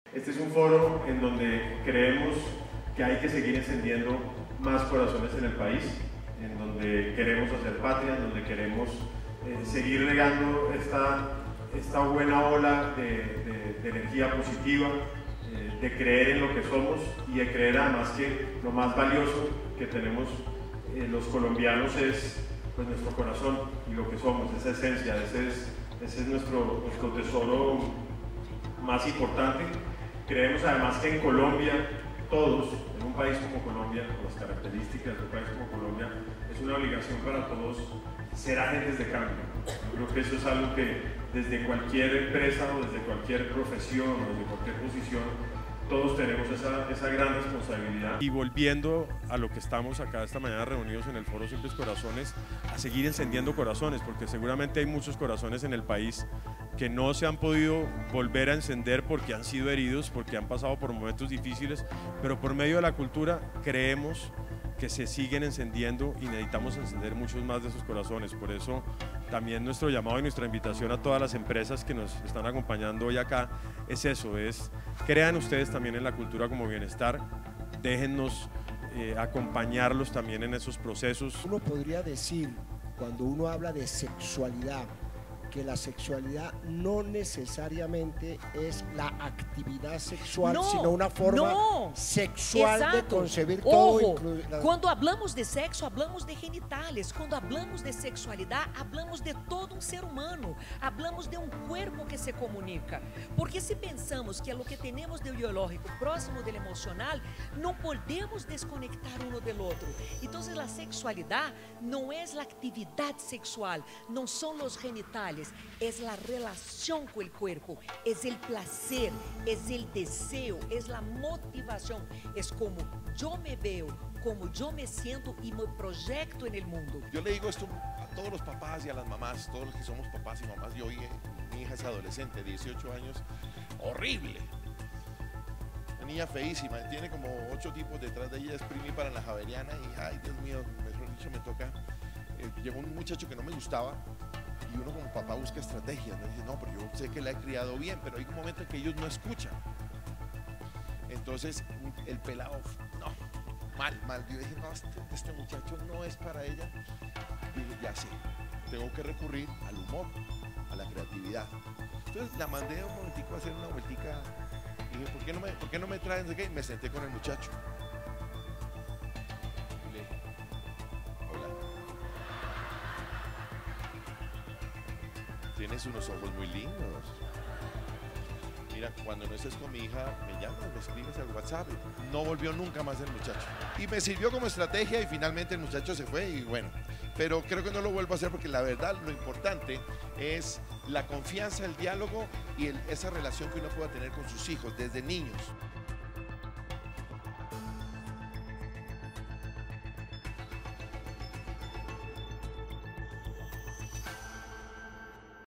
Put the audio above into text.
Este es un foro en donde creemos que hay que seguir encendiendo más corazones en el país, en donde queremos hacer patria, en donde queremos seguir regando esta buena ola de energía positiva, de creer en lo que somos y de creer además que lo más valioso que tenemos los colombianos es pues, nuestro corazón y lo que somos, esa esencia, ese es nuestro tesoro más importante. Creemos además que en Colombia, todos, en un país como Colombia, con las características de un país como Colombia, es una obligación para todos ser agentes de cambio. Yo creo que eso es algo que desde cualquier empresa o desde cualquier profesión o desde cualquier posición, todos tenemos esa gran responsabilidad. Y volviendo a lo que estamos acá esta mañana reunidos en el Foro Simples Corazones, a seguir encendiendo corazones, porque seguramente hay muchos corazones en el país que no se han podido volver a encender porque han sido heridos, porque han pasado por momentos difíciles, pero por medio de la cultura creemos que se siguen encendiendo y necesitamos encender muchos más de esos corazones. Por eso también nuestro llamado y nuestra invitación a todas las empresas que nos están acompañando hoy acá es eso, crean ustedes también en la cultura como bienestar, déjennos acompañarlos también en esos procesos. Uno podría decir, cuando uno habla de sexualidad, que la sexualidad no necesariamente es la actividad sexual, sino una forma sexual de concebir todo. Quando hablamos de sexo, hablamos de genitales. Quando hablamos de sexualidad, hablamos de todo um ser humano. Hablamos de um cuerpo que se comunica. Porque se pensamos que lo que tenemos de biológico próximo del emocional, não podemos desconectar uno del otro. Entonces la sexualidad no es la actividad sexual, no son los genitales. Es la relación con el cuerpo, es el placer, es el deseo, es la motivación, es como yo me veo, como yo me siento y me proyecto en el mundo. Yo le digo esto a todos los papás y a las mamás, todos los que somos papás y mamás. Yo hoy, mi hija es adolescente, 18 años, horrible. Una niña feísima, tiene como 8 tipos detrás de ella, es primi para la Javeriana y ay Dios mío, mejor dicho me toca. Llegó un muchacho que no me gustaba. Y uno como papá busca estrategias, ¿no? Dice, no, pero yo sé que la he criado bien, pero hay un momento en que ellos no escuchan. Entonces, el pelado, no, mal. Yo dije, no, este muchacho no es para ella. Y dije, ya sé, tengo que recurrir al humor, a la creatividad. Entonces, la mandé un momentico a hacer una vueltica. Y dije, ¿por qué no me traen? Y me senté con el muchacho. Y le dije, hola. Tienes unos ojos muy lindos. Mira, cuando no estés con mi hija, me llamas, me escribes al WhatsApp. No volvió nunca más el muchacho. Y me sirvió como estrategia y finalmente el muchacho se fue y bueno. Pero creo que no lo vuelvo a hacer porque la verdad lo importante es la confianza, el diálogo y esa relación que uno pueda tener con sus hijos desde niños.